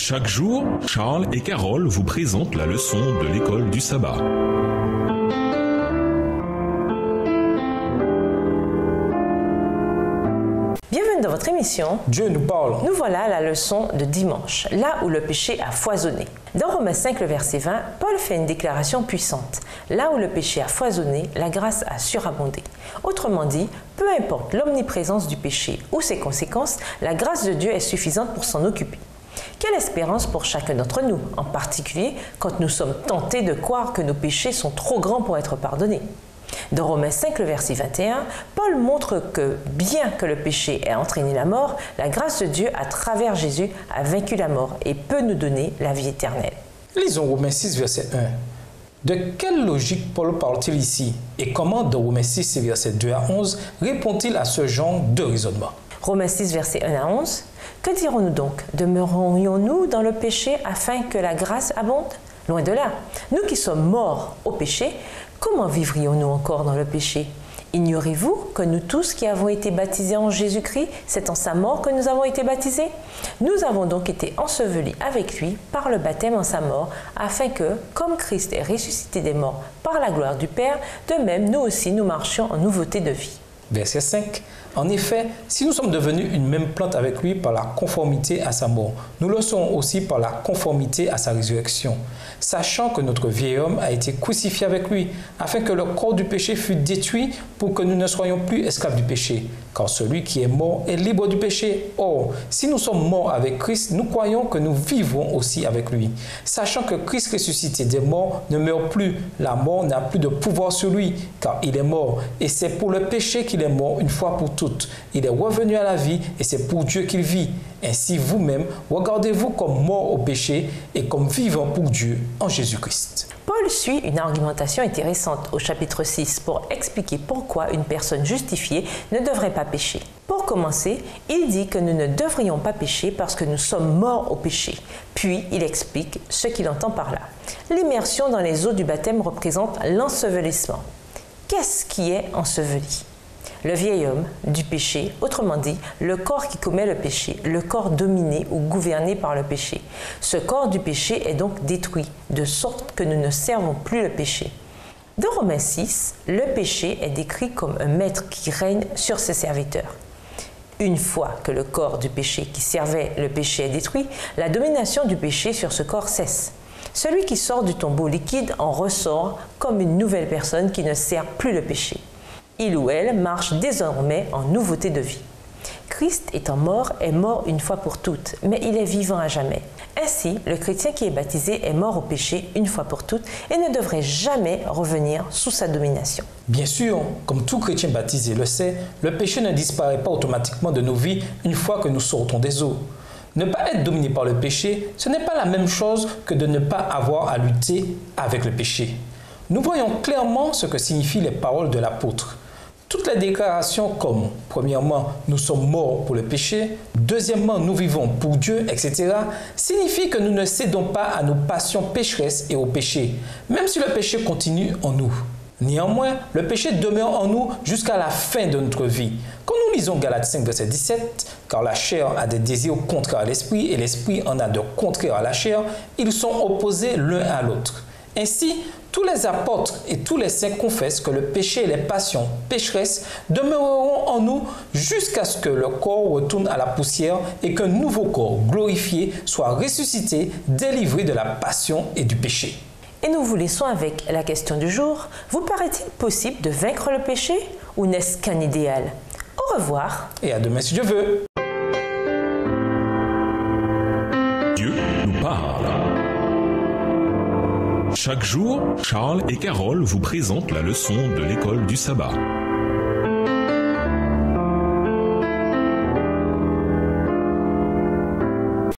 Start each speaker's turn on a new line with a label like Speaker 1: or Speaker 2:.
Speaker 1: Chaque jour, Charles et Carole vous présentent la leçon de l'école du sabbat.
Speaker 2: Bienvenue dans votre émission
Speaker 3: Dieu nous parle.
Speaker 2: Nous voilà à la leçon de dimanche, là où le péché a foisonné. Dans Romains 5, le verset 20, Paul fait une déclaration puissante. Là où le péché a foisonné, la grâce a surabondé. Autrement dit, peu importe l'omniprésence du péché ou ses conséquences, la grâce de Dieu est suffisante pour s'en occuper. Quelle espérance pour chacun d'entre nous, en particulier quand nous sommes tentés de croire que nos péchés sont trop grands pour être pardonnés. Dans Romains 5, le verset 21, Paul montre que, bien que le péché ait entraîné la mort, la grâce de Dieu à travers Jésus a vaincu la mort et peut nous donner la vie éternelle.
Speaker 3: Lisons Romains 6, verset 1. De quelle logique Paul parle-t-il ici? Et comment, dans Romains 6, verset 2 à 11, répond-il à ce genre de raisonnement?
Speaker 2: Romains 6, verset 1 à 11. Que dirons-nous donc? Demeurerions-nous dans le péché afin que la grâce abonde? Loin de là. Nous qui sommes morts au péché, comment vivrions-nous encore dans le péché? Ignorez-vous que nous tous qui avons été baptisés en Jésus-Christ, c'est en sa mort que nous avons été baptisés? Nous avons donc été ensevelis avec lui par le baptême en sa mort, afin que, comme Christ est ressuscité des morts par la gloire du Père, de même nous aussi nous marchions en nouveauté de vie.
Speaker 3: Verset 5. En effet, si nous sommes devenus une même plante avec lui par la conformité à sa mort, nous le serons aussi par la conformité à sa résurrection, sachant que notre vieil homme a été crucifié avec lui, afin que le corps du péché fût détruit pour que nous ne soyons plus esclaves du péché. Car celui qui est mort est libre du péché. Or, si nous sommes morts avec Christ, nous croyons que nous vivrons aussi avec lui. Sachant que Christ ressuscité des morts ne meurt plus, la mort n'a plus de pouvoir sur lui, car il est mort. Et c'est pour le péché qu'il est mort une fois pour toutes. Il est revenu à la vie et c'est pour Dieu qu'il vit. Ainsi vous-même, regardez-vous comme mort au péché et comme vivant pour Dieu en Jésus-Christ.
Speaker 2: Paul suit une argumentation intéressante au chapitre 6 pour expliquer pourquoi une personne justifiée ne devrait pas pécher. Pour commencer, il dit que nous ne devrions pas pécher parce que nous sommes morts au péché. Puis, il explique ce qu'il entend par là. L'immersion dans les eaux du baptême représente l'ensevelissement. Qu'est-ce qui est enseveli? Le vieil homme du péché, autrement dit, le corps qui commet le péché, le corps dominé ou gouverné par le péché. Ce corps du péché est donc détruit, de sorte que nous ne servons plus le péché. Dans Romains 6, le péché est décrit comme un maître qui règne sur ses serviteurs. Une fois que le corps du péché qui servait le péché est détruit, la domination du péché sur ce corps cesse. Celui qui sort du tombeau liquide en ressort comme une nouvelle personne qui ne sert plus le péché. Il ou elle marche désormais en nouveauté de vie. Christ étant mort est mort une fois pour toutes, mais il est vivant à jamais. Ainsi, le chrétien qui est baptisé est mort au péché une fois pour toutes et ne devrait jamais revenir sous sa domination.
Speaker 3: Bien sûr, comme tout chrétien baptisé le sait, le péché ne disparaît pas automatiquement de nos vies une fois que nous sortons des eaux. Ne pas être dominé par le péché, ce n'est pas la même chose que de ne pas avoir à lutter avec le péché. Nous voyons clairement ce que signifient les paroles de l'apôtre. Toutes les déclarations comme, premièrement, nous sommes morts pour le péché, deuxièmement, nous vivons pour Dieu, etc., signifient que nous ne cédons pas à nos passions pécheresses et au péché, même si le péché continue en nous. Néanmoins, le péché demeure en nous jusqu'à la fin de notre vie. Quand nous lisons Galates 5, verset 17, « Car la chair a des désirs contraires à l'esprit et l'esprit en a de contraires à la chair, ils sont opposés l'un à l'autre. » Ainsi, tous les apôtres et tous les saints confessent que le péché et les passions pécheresses demeureront en nous jusqu'à ce que le corps retourne à la poussière et qu'un nouveau corps glorifié soit ressuscité, délivré de la passion et du péché.
Speaker 2: Et nous vous laissons avec la question du jour. Vous paraît-il possible de vaincre le péché ou n'est-ce qu'un idéal? Au revoir.
Speaker 3: Et à demain si Dieu veut.
Speaker 1: Dieu nous parle. Chaque jour, Charles et Carole vous présentent la leçon de l'école du sabbat.